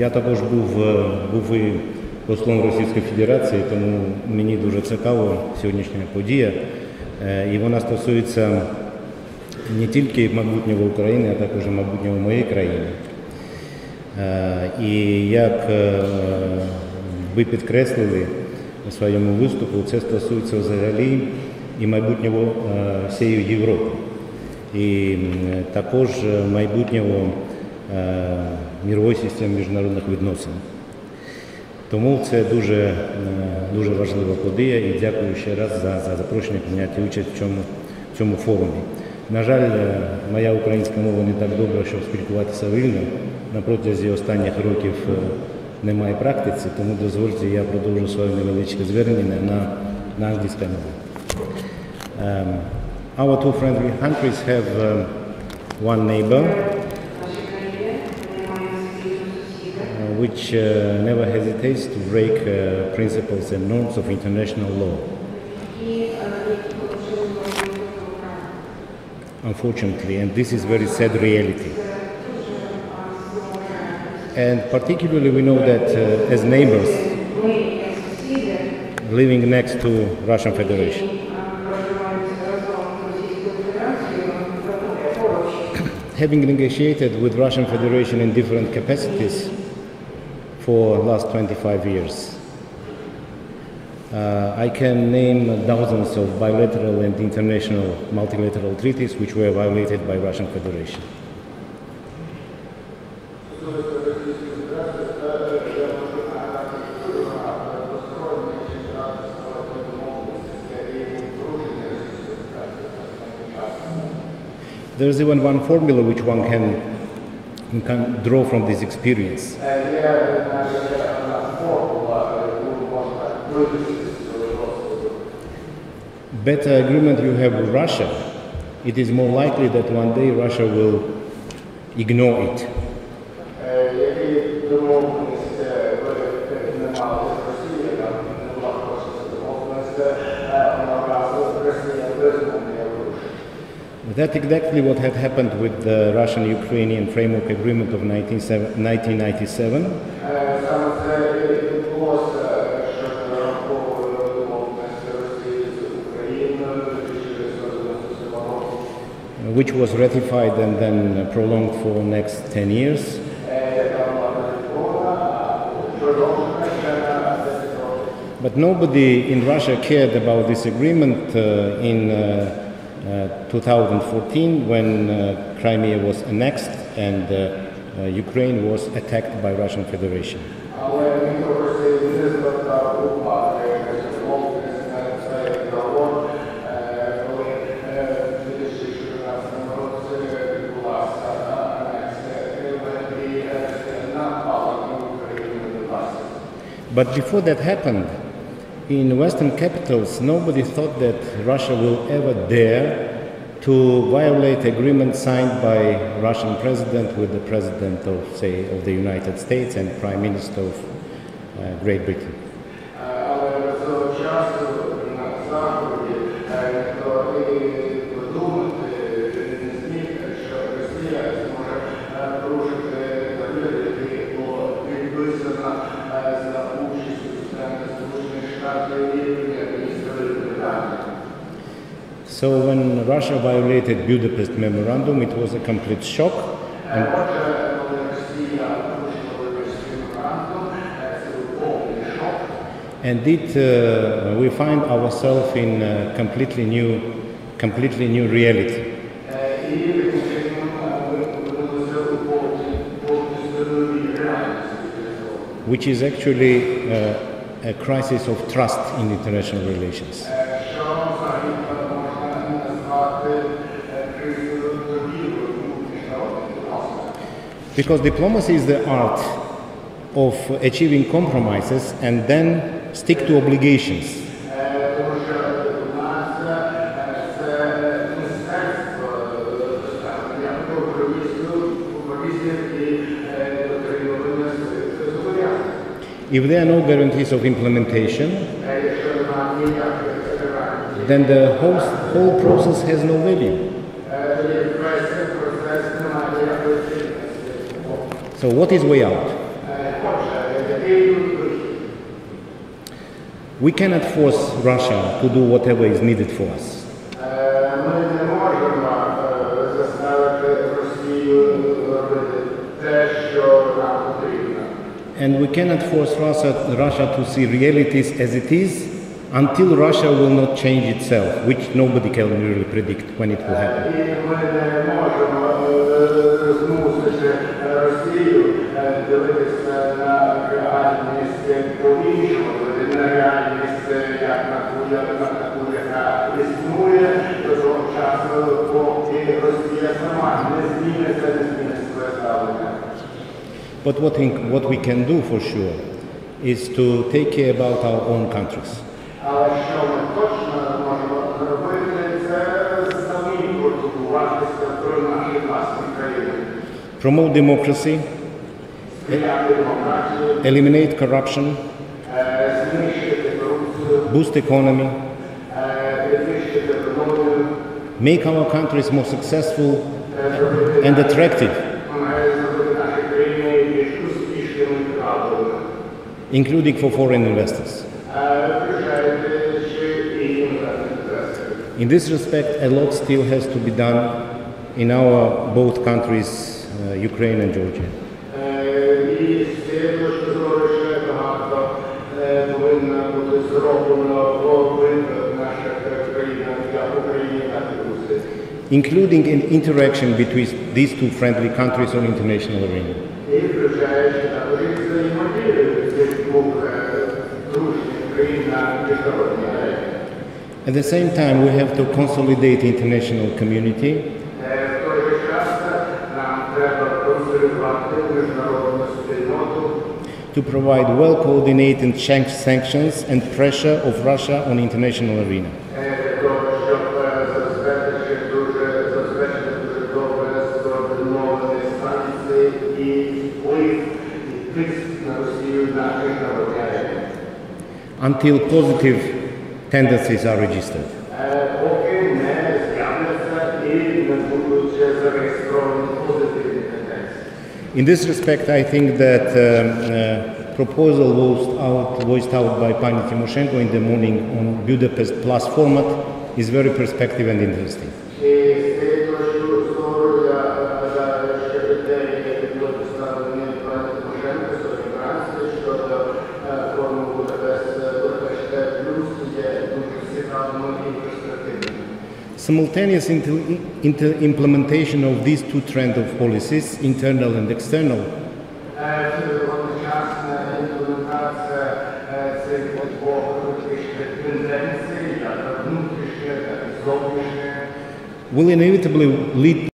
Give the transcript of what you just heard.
Я також був і послом Російської Федерації, тому мені дуже цікава сьогоднішня подія. І вона стосується не тільки майбутнього України, а також майбутнього моєї країни. І як ви підкреслили у своєму виступу, це стосується взагалі і майбутнього всієї Європи, і також майбутнього мирової системи міжнародних відносин. Тому це дуже важлива подія і дякую ще раз за запрошення прийняти участь в цьому форумі. На жаль, моя українська мова не так добра, щоб спілкуватися вільно. На протязі останніх років немає практиці, тому дозвольте, я продовжу своє невеличке звернення на англійській мові. Our two friendly countries have one neighbor, which never hesitates to break principles and norms of international law. Unfortunately, and this is very sad reality. And particularly we know that as neighbors living next to Russian Federation. Having negotiated with Russian Federation in different capacities for last 25 years, I can name dozens of bilateral and international multilateral treaties which were violated by Russian Federation. There's even one formula which one can draw from this experience. Better agreement you have with Russia, it is more likely that one day Russia will ignore it. That's exactly what had happened with the Russian-Ukrainian Framework Agreement of 1997. Which was ratified and then prolonged for the next 10 years. But nobody in Russia cared about this agreement in 2014 when Crimea was annexed and Ukraine was attacked by Russian Federation. But before that happened, in Western capitals, nobody thought that Russia will ever dare to violate agreement signed by Russian president with the president of, say, of the United States and Prime Minister of Great Britain. So when Russia violated Budapest Memorandum, it was a complete shock. And we find ourselves in a completely new reality. Which is actually a crisis of trust in international relations. Because diplomacy is the art of achieving compromises and then stick to obligations. If there are no guarantees of implementation, then the whole process has no value. So what is way out? We cannot force Russia to do whatever is needed for us. Ми не можемо заставити Росію робити те, що нам потрібно. And we cannot force Russia to see realities as it is until Russia will not change itself, which nobody can really predict when it will happen. І ми не можемо змусити Росію дивитися на реальність по-іншому, на реальність, яка існує до того часу, поки Росія сама не змінить своє ставлення. But what we can do for sure is to take care about our own countries. Але що ми точно можемо зробити, це самі турбуватися про наші власні країни. Promote democracy, eliminate corruption, boost economy, make our countries more successful and attractive, including for foreign investors. In this respect, a lot still has to be done in our both countries, Ukraine and Georgia. Including an interaction between these two friendly countries on international arena. At the same time, we have to consolidate the international community to provide well-coordinated sanctions and pressure of Russia on the international arena. Until positive tendencies are registered. In this respect, I think that proposal voiced out by Pani Tymoshenko in the morning on Budapest Plus format is very perspective and interesting. Simultaneous implementation of these two trends of policies, internal and external, will inevitably lead